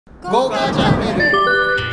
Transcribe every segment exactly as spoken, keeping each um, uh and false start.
ゴーカーチャンネル。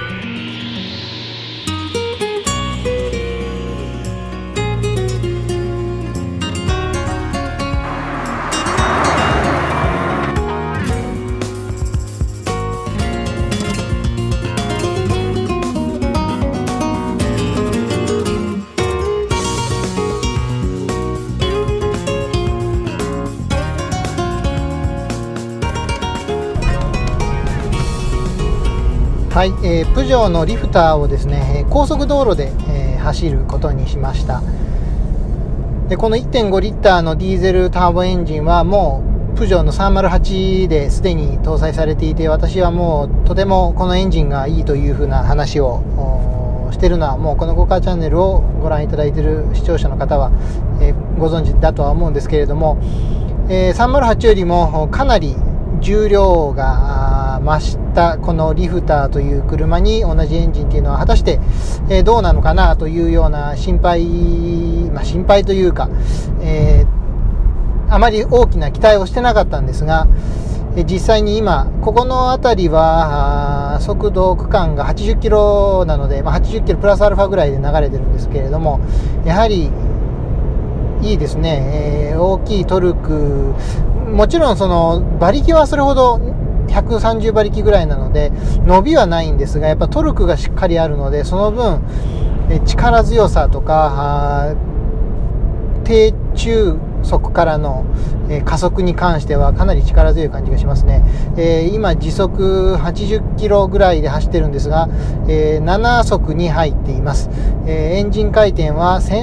はい、えー、プジョーのリフターをですね、高速道路で、えー、走ることにしました。でこの いってんごリッターのディーゼルターボエンジンはもうプジョーのさんまるはちですでに搭載されていて、私はもうとてもこのエンジンがいいというふうな話をしているのはもうこのゴーカーチャンネルをご覧いただいている視聴者の方は、えー、ご存知だとは思うんですけれども、えー、さんまるはちよりもかなり重量が増したこのリフターという車に同じエンジンというのは果たして、えー、どうなのかなというような心配、まあ、心配というか、えー、あまり大きな期待をしてなかったんですが、えー、実際に今ここの辺りは速度区間がはちじゅっキロなので、まあ、はちじゅっキロプラスアルファぐらいで流れてるんですけれども、やはりいいですね、えー、大きいトルク、もちろんその馬力はそれほどひゃくさんじゅうばりきぐらいなので伸びはないんですが、やっぱトルクがしっかりあるので、その分え力強さとか低中速からのえ加速に関してはかなり力強い感じがしますね。えー、今時速はちじゅっキロぐらいで走ってるんですが、えー、なな速に入っています。えー、エンジン回転はせん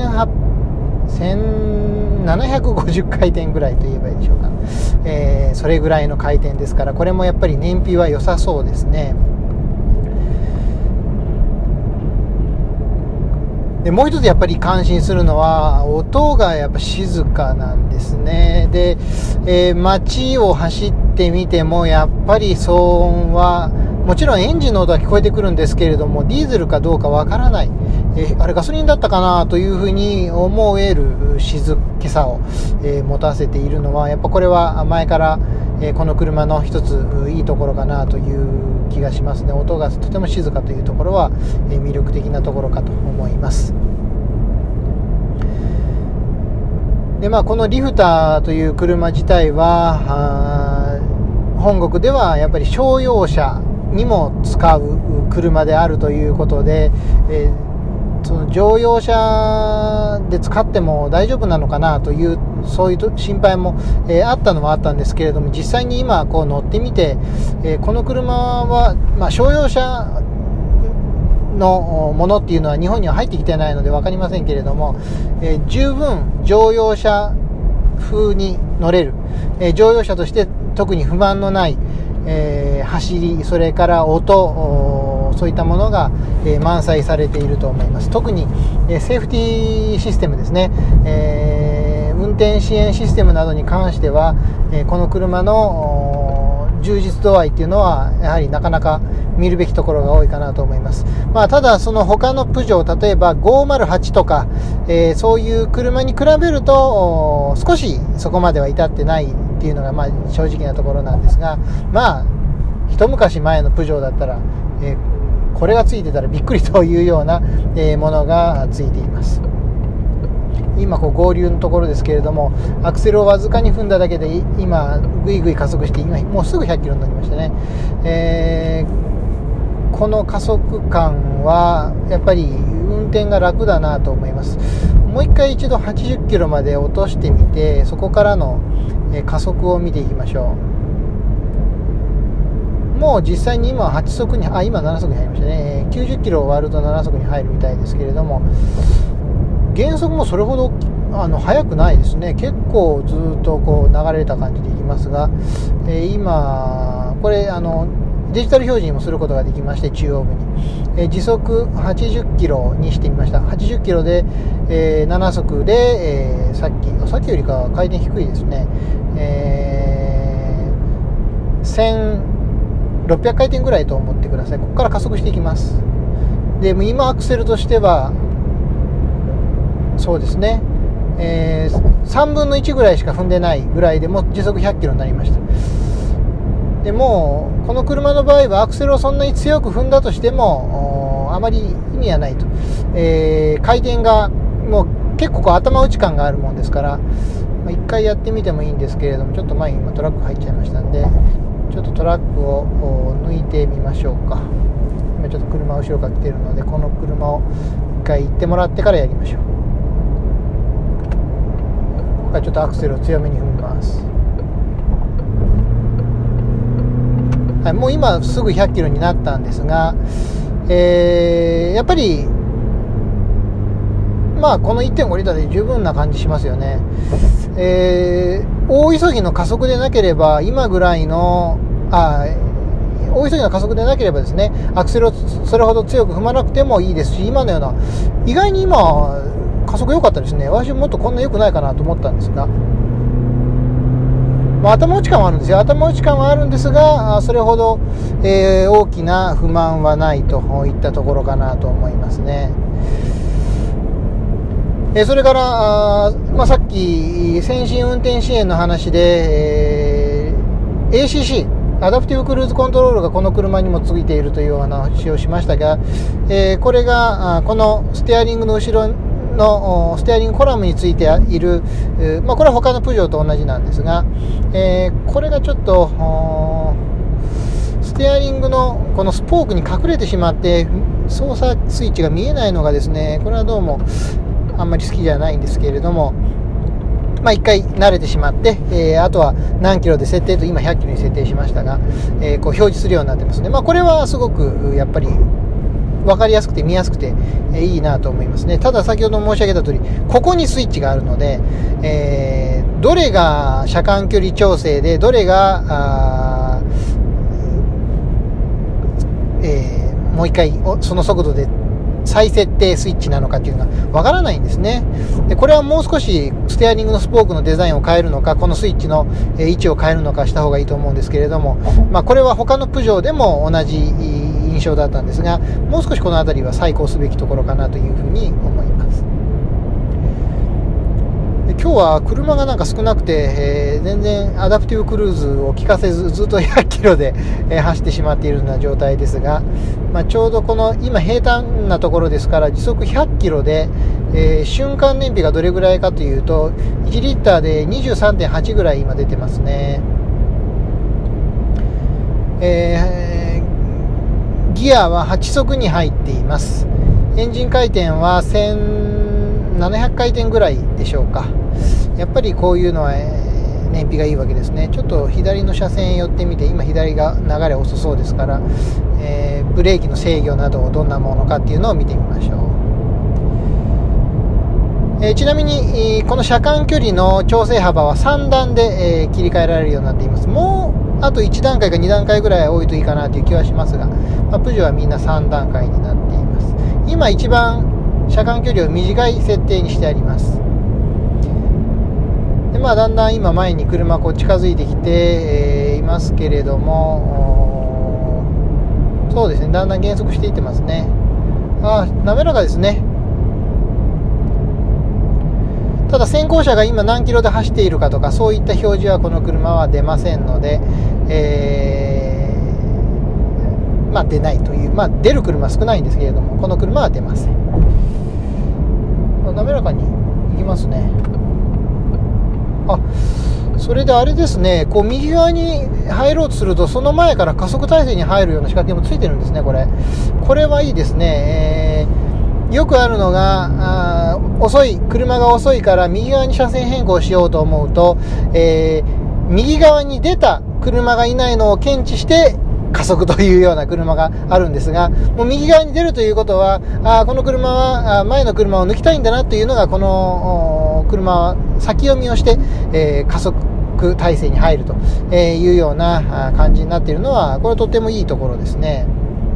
ななひゃくごじゅっかいてんぐらいと言えばいいでしょうか。えー、それぐらいの回転ですから、これもやっぱり燃費は良さそうですね。でもう一つやっぱり感心するのは音がやっぱ静かなんですね。で、えー、街を走ってみてもやっぱり騒音はもちろんエンジンの音は聞こえてくるんですけれども、ディーゼルかどうかわからない、えー、あれガソリンだったかなというふうに思える静けさを、えー、持たせているのは、やっぱこれは前から、えー、この車の一ついいところかなという気がしますね。音がとても静かというところは、えー、魅力的なところかと思います。でまあ、このリフターという車自体は本国ではやっぱり商用車にも使う車であるということで、えー、その乗用車で使っても大丈夫なのかなというそういう心配も、えー、あったのはあったんですけれども、実際に今こう乗ってみて、えー、この車は、まあ、商用車のものっていうのは日本には入ってきてないので分かりませんけれども、えー、十分乗用車風に乗れる、えー、乗用車として特に不満のない、えー、走り、それから音、そういったものが、えー、満載されていると思います。特に、えー、セーフティーシステムですね、えー、運転支援システムなどに関しては、えー、この車の充実度合いっていうのはやはりなかなか見るべきところが多いかなと思います。まあ、ただその他のプジョー、例えばごーまるはちとか、えー、そういう車に比べると少しそこまでは至ってないっていうのがまあ正直なところなんですが、まあ一昔前のプジョーだったら、えー、これがついてたらびっくりというような、えー、ものがついています。今こう合流のところですけれども、アクセルをわずかに踏んだだけで今ぐいぐい加速して、今もうすぐひゃっキロになりましたね。えー、この加速感はやっぱり運転が楽だなと思います。もう一回一度はちじゅっキロまで落としてみて、そこからの加速を見ていきましょう。もう実際に今はち速に、あ、今なな速に入りましたね。きゅうじゅっキロを割るとなな速に入るみたいですけれども、減速もそれほどあの速くないですね。結構ずっとこう流れた感じでいきますが、えー、今これあのデジタル表示にもすることができまして、中央部に、えー、時速はちじゅっキロにしてみました。はちじゅっキロで、えー、なな速で、えー、さっきさっきよりか回転低いですね。えー、せんろっぴゃくかいてんぐらいと思ってください。ここから加速していきます。で今アクセルとしてはそうですね、えー、さんぶんのいちぐらいしか踏んでないぐらいでも時速ひゃっキロになりました。でもうこの車の場合はアクセルをそんなに強く踏んだとしてもあまり意味はないと、えー、回転がもう結構こう頭打ち感があるもんですから、まあ、いっかいやってみてもいいんですけれども、ちょっと前に今トラック入っちゃいましたんで、ちょっとトラックを抜いてみましょうか。今ちょっと車後ろから来ているので、この車をいっかい行ってもらってからやりましょう。今回ちょっとアクセルを強めに踏みます。はい、もう今すぐひゃっキロになったんですが、えー、やっぱりまあこの いってんご リッターで十分な感じしますよね。えー、大急ぎの加速でなければ今ぐらいのあ大急ぎの加速でなければですね、アクセルをそれほど強く踏まなくてもいいですし、今のような意外に今加速良かったですね。私もっとこんな良くないかなと思ったんですが、まあ、頭打ち感はあるんですよ。頭打ち感はあるんですが、それほど、えー、大きな不満はないといったところかなと思いますね。えー、それからあ、まあ、さっき先進運転支援の話で、えー、エーシーシー アダプティブクルーズコントロールがこの車にもついているという話をしましたが、えー、これがこのステアリングの後ろのステアリングコラムについている、まあ、これは他のプジョーと同じなんですが、えー、これがちょっとステアリングのこのスポークに隠れてしまって操作スイッチが見えないのがですね、これはどうもあんまり好きじゃないんですけれども、まあ、いっかい慣れてしまって、えー、あとは何キロで設定と今ひゃっキロに設定しましたが、えー、こう表示するようになってますね。まあ、これはすごくやっぱり分かりやすくて見やすくて、えー、いいなと思いますね。ただ先ほど申し上げた通り、ここにスイッチがあるので、えー、どれが車間距離調整でどれがあ、えー、もう一回その速度で再設定スイッチなのかっていうのがわからないんですね。でこれはもう少しステアリングのスポークのデザインを変えるのか、このスイッチの位置を変えるのかした方がいいと思うんですけれども、まあ、これは他のプジョーでも同じ印象だったんですが、もう少しこの辺りは再考すべきところかなというふうに思います。で今日は車がなんか少なくて、えー、全然アダプティブクルーズを効かせずずっとひゃっキロで、えー、走ってしまっているような状態ですが、まあ、ちょうどこの今平坦なところですから時速ひゃっキロで、えー、瞬間燃費がどれぐらいかというといちリッターで にじゅうさんてんはち ぐらい今出てますね。えー、ギアははち速に入っています。エンジン回転はせんななひゃく回転ぐらいでしょうか。やっぱりこういうのは、えー、燃費がいいわけですね。ちょっと左の車線へ寄ってみて、今左が流れ遅そうですから、えー、ブレーキの制御などどんなものかっていうのを見てみましょう。えー、ちなみにこの車間距離の調整幅はさん段で、えー、切り替えられるようになっています。もうあといち段階かに段階ぐらい多いといいかなという気はしますが、まあ、プジョーはみんなさん段階になっています。今一番車間距離を短い設定にしてあります。で、まあ、だんだん今前に車こう近づいてきて、えー、いますけれども、そうですね、だんだん減速していってますね。ああ、滑らかですね。ただ先行車が今何キロで走っているかとかそういった表示はこの車は出ませんので、えー、まあ出ないという、まあ出る車少ないんですけれども、この車は出ません。滑らかに行きますね。あ、それであれですね、こう右側に入ろうとするとその前から加速体制に入るような仕掛けもついてるんですね。これこれはいいですね。えー、よくあるのがあ遅い車が遅いから右側に車線変更しようと思うと、えー、右側に出た車がいないのを検知して加速というような車があるんですが、もう右側に出るということは、あこの車は前の車を抜きたいんだなというのが、この車は先読みをして、えー、加速体制に入るというような感じになっているのは、これとてもいいところですね。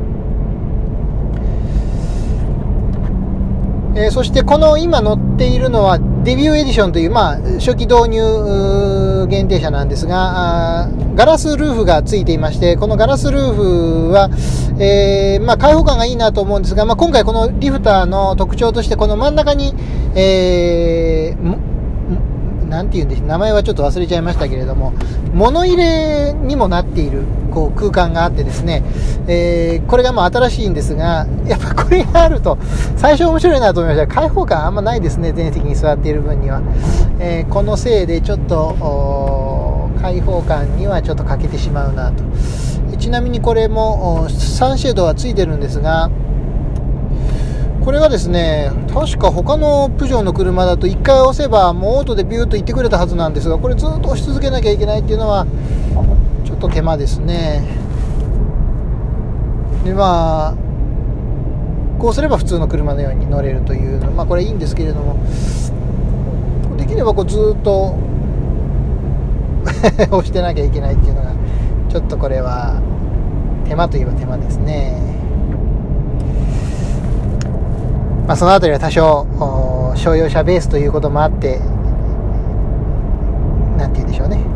えー、そしてこの今乗っているのはデビューエディションという、まあ、初期導入限定車なんですが、ガラスルーフがついていまして、このガラスルーフは、えーまあ、開放感がいいなと思うんですが、まあ、今回このリフターの特徴としてこの真ん中に、えー、 なんて言うんでしょう、名前はちょっと忘れちゃいましたけれども、物入れにもなっているこう空間があってですね、えー、これがまあ新しいんですが、やっぱこれがあると最初面白いなと思いましたが、開放感あんまないですね、全席に座っている分には。えー、このせいでちょっと開放感にはちょっと欠けてしまうなと。ちなみにこれもサンシェードはついてるんですが、これがですね、確か他のプジョーの車だといっかい押せばもうオートでビューッと行ってくれたはずなんですが、これずっと押し続けなきゃいけないっていうのはちょっと手間ですね。でまあこうすれば普通の車のように乗れるというの、まあこれいいんですけれども、できればこうずっと押してなきゃいけないっていうのがちょっとこれは手間といえば手間ですね。まあ、そのあたりは多少商用車ベースということもあって、なんて言うんでしょうね、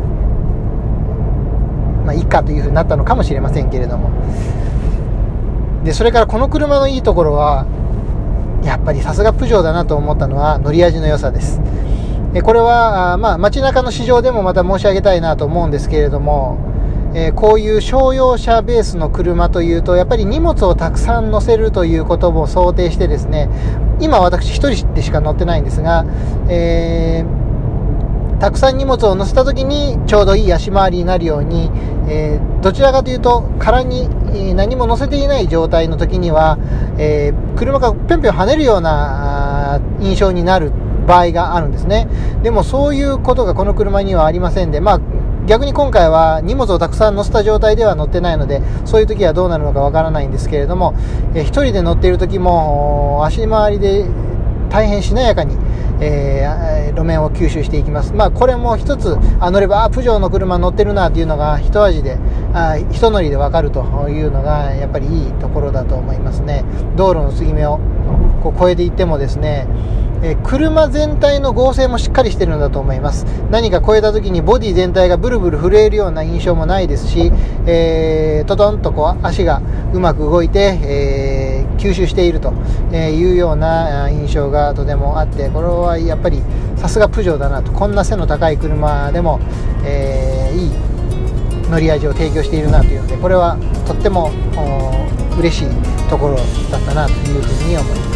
まあいいかというふうになったのかもしれませんけれども。でそれからこの車のいいところはやっぱりさすがプジョーだなと思ったのは乗り味の良さです。でこれはまあ街中の市場でもまた申し上げたいなと思うんですけれども、えー、こういう商用車ベースの車というとやっぱり荷物をたくさん載せるということも想定してですね、今私一人でしか乗ってないんですが、えー、たくさん荷物を載せた時にちょうどいい足回りになるように、えー、どちらかというと空に何も載せていない状態の時には、えー、車がぴょんぴょん跳ねるような印象になる場合があるんですね。でもそういうことがこの車にはありませんで、まあ逆に今回は荷物をたくさん載せた状態では乗ってないので、そういう時はどうなるのかわからないんですけれども、えー、一人で乗っている時も足回りで大変しなやかに、えー、路面を吸収していきます。まあこれも一つあ乗ればあプジョーの車乗ってるなというのが一味であ一乗りでわかるというのがやっぱりいいところだと思いますね。道路の継ぎ目をこう越えていってもですね、え車全体の剛性もしっかりしてるんだと思います。何か越えた時にボディ全体がブルブル震えるような印象もないですし、えー、トトンとこう足がうまく動いて、えー、吸収しているというような印象がとてもあって、これはやっぱりさすがプジョーだなと。こんな背の高い車でも、えー、いい乗り味を提供しているなというので、これはとっても嬉しいところだったなというふうに思います。